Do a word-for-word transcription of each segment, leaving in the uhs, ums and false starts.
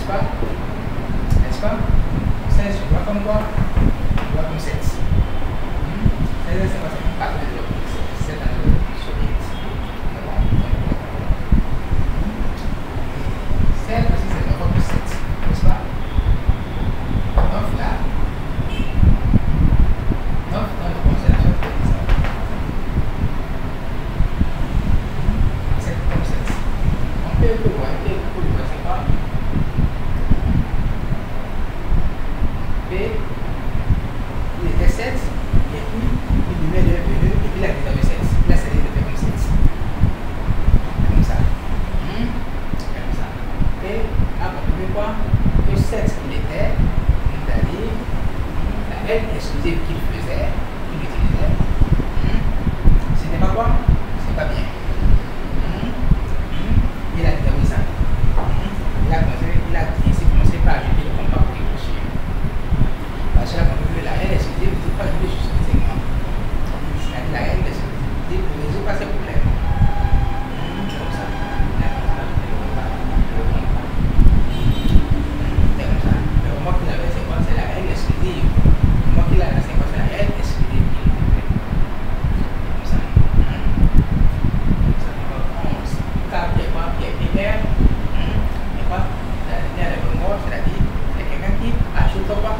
N'est-ce pas? N'est-ce pas? seize, je vois comme quoi? Je vois comme sept. seize, c'est quoi? C'est pas de l'autre. sept dans le sur huit. D'accord? sept aussi, c'est neuf plus sept. N'est-ce pas? neuf là. neuf dans le bon, c'est la chose de ça. sept comme sept. On peut le voir, on peut le voir, c'est pas? B, il était sept, et puis il met le deux, et puis il a dit dans le sept. Là, c'est le comme sept. Comme ça. Hum, comme ça. Et après, vous voyez quoi? Que sept, il était, c'est-à-dire la règle exclusive qu'il faisait, qu'il utilisait. Hum, ce n'est pas quoi? C'est pas bien. Hum, hum, il a dit dans ça. Hum, il a commencé, il a dit, c'est commencé par ajouter le compas pour réfléchir. Parce que là, quand vous voulez la règle exclusive, vous ne pouvez pas jouer sur ce segment. C'est-à-dire la règle exclusive pour résoudre pas ces problèmes. Hum, comme ça. Là, comme ça, je ne pas. Je ne pas. C'est comme ça. Mais au moins qu'il avait, c'est quoi? C'est la règle exclusive. Au moins qu'il a, c'est quoi? C'est la règle exclusive qu'il fait. Comme ça. Hum. Comme ça. onze. Car il y a quoi? Il y a une lumière. Hum. Il y a quoi? La lumière de mort, c'est-à-dire, c'est quelqu'un qui ajoute quoi?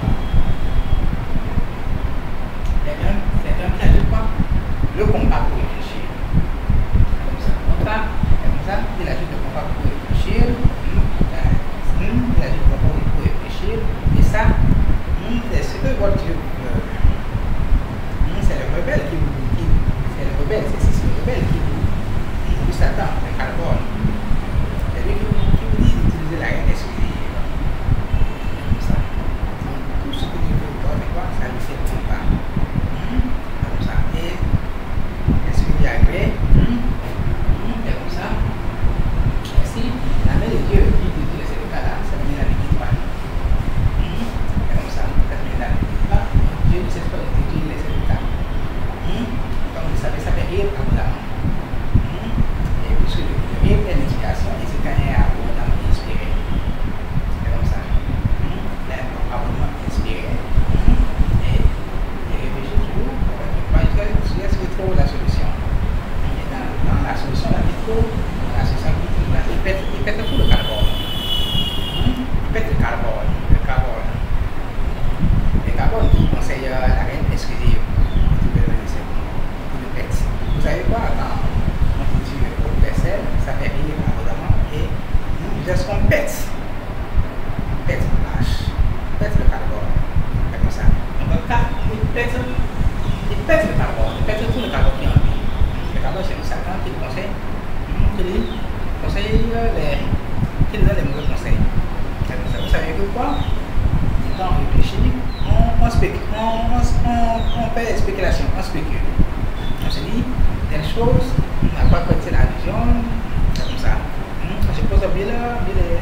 C'est un qui ajoute quoi? Le compas pour réfléchir. Comme ça. Comme ça. Comme ça. Il ajoute le compas pour réfléchir. Hum. Hum. Il ajoute le compas pour réfléchir. Et ça, hum, c'est ce que votre Dieu veut. Hum, c'est le rebelle qui vous dit. C'est le rebelle. C'est le rebelle qui vous dit. Satan, le carbone. C'est lui qui vous, qui vous dit d'utiliser la règle exclusive. Comme ça. Tout ce que Dieu veut faire, c'est quoi? Ça lui fait le compas. Comme ça. Et est-ce qu'il y a agré? Et comme ça. Ainsi, la main de Dieu qui utilise ce cas-là, ça veut dire la liquide pas. Et comme ça, ça veut dire la liquide pas. Dieu ne cesse pas d'utiliser ce cas. Comme vous savez, ça fait rire abondamment. Et puisque le rire est l'inspiration, et c'est quand il est abondamment inspiré. C'est comme ça. Abondamment inspiré. Et réfléchir toujours. Est-ce qu'il trouve la solution? Et dans, dans la solution, là, il trouve la solution qui trouve là, il pète, il pète tout le carbone. Il pète le carbone. Le carbone. Le carbone qui conseille la règle exclusive. Il le pète. Vous savez quoi? Quand on cultive au vaisselle, ça fait rire abondamment et juste qu'on pète. Pète la lâche. Pète le carbone. C'est comme ça. Donc, quand il pète, il pète le carbone, il pète tout le carbone qui est en lui. Le carbone, c'est le Satan qui le conseille, qui lui conseille les, qui lui donne les mauvais conseils. Vous savez que quoi? Quand on réfléchit, on, on, spécule, on, on, on, on fait des spéculations, on spécule. On se dit, telle chose, on n'a pas prêté la vision, c'est comme ça. Je pose bien là,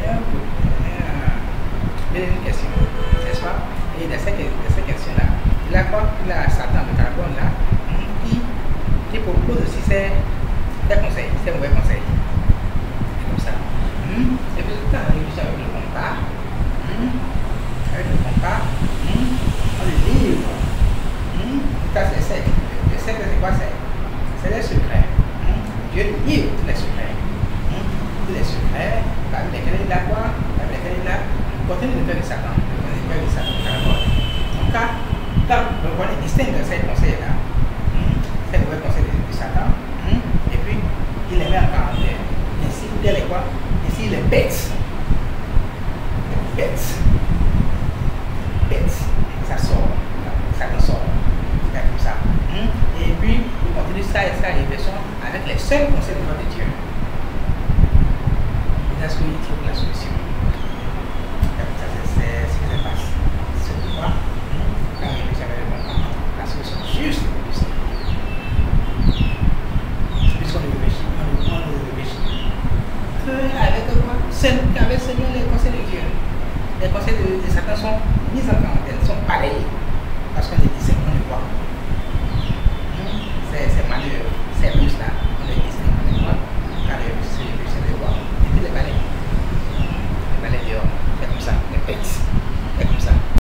une question, n'est-ce pas? Et dans cette, dans cette question-là, il a quoi? Il a Satan de carbone là, qui, qui propose aussi ses, ses conseils, ses mauvais conseils. C'est comme ça. Et puis, quand on réfléchit avec le compas, avec le compas, on le livre. Ça, c'est sec. Le sec, c'est quoi? C'est les secrets. Dieu livre tous les secrets. Tous les secrets, avec lesquels il a quoi? Avec lesquels il a contenu le cœur de Satan. Le cœur de Satan de carbone. Donc, quand on distingue ces conseils-là, ces mauvais conseils de, de Satan, et puis il les met en quarantaine. Ainsi, il les quoi? Ainsi, il les pète. Il les pète. Il pète. Ça sort. Ça sort. C'est comme ça. Et puis, il continue ça et ça, réflexion avec les seuls conseils de notre Dieu. C'est ce qu'il trouve la solution.